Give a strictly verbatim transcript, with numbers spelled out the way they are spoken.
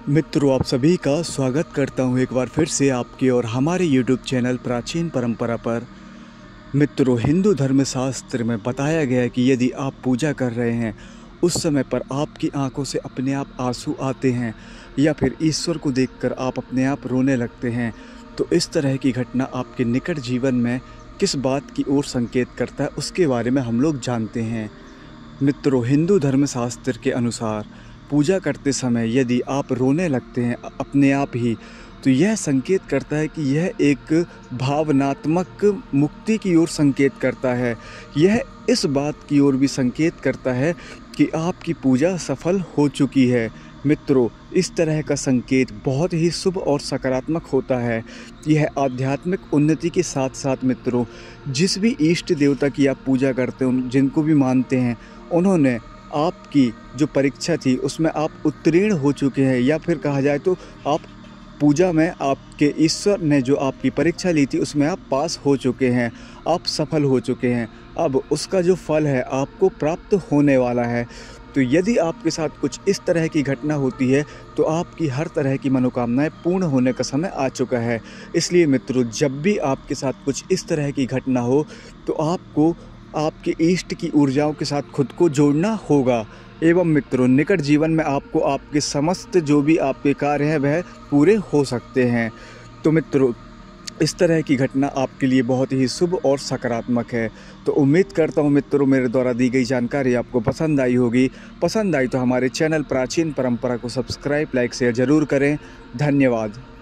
मित्रों, आप सभी का स्वागत करता हूं एक बार फिर से आपके और हमारे यूट्यूब चैनल प्राचीन परंपरा पर। मित्रों, हिंदू धर्मशास्त्र में बताया गया है कि यदि आप पूजा कर रहे हैं, उस समय पर आपकी आंखों से अपने आप आंसू आते हैं या फिर ईश्वर को देखकर आप अपने आप रोने लगते हैं, तो इस तरह की घटना आपके निकट जीवन में किस बात की ओर संकेत करता है, उसके बारे में हम लोग जानते हैं। मित्रों, हिंदू धर्मशास्त्र के अनुसार पूजा करते समय यदि आप रोने लगते हैं अपने आप ही, तो यह संकेत करता है कि यह एक भावनात्मक मुक्ति की ओर संकेत करता है। यह इस बात की ओर भी संकेत करता है कि आपकी पूजा सफल हो चुकी है। मित्रों, इस तरह का संकेत बहुत ही शुभ और सकारात्मक होता है। यह आध्यात्मिक उन्नति के साथ साथ मित्रों, जिस भी इष्ट देवता की आप पूजा करते हो, जिनको भी मानते हैं, उन्होंने आपकी जो परीक्षा थी उसमें आप उत्तीर्ण हो चुके हैं, या फिर कहा जाए तो आप पूजा में आपके ईश्वर ने जो आपकी परीक्षा ली थी उसमें आप पास हो चुके हैं, आप सफल हो चुके हैं। अब उसका जो फल है आपको प्राप्त होने वाला है। तो यदि आपके साथ कुछ इस तरह की घटना होती है तो आपकी हर तरह की मनोकामनाएं पूर्ण होने का समय आ चुका है। इसलिए मित्रों, जब भी आपके साथ कुछ इस तरह की घटना हो तो आपको आपके इष्ट की ऊर्जाओं के साथ खुद को जोड़ना होगा। एवं मित्रों, निकट जीवन में आपको आपके समस्त जो भी आपके कार्य हैं वह पूरे हो सकते हैं। तो मित्रों, इस तरह की घटना आपके लिए बहुत ही शुभ और सकारात्मक है। तो उम्मीद करता हूँ मित्रों, मेरे द्वारा दी गई जानकारी आपको पसंद आई होगी। पसंद आई तो हमारे चैनल प्राचीन परंपरा को सब्सक्राइब, लाइक, शेयर ज़रूर करें। धन्यवाद।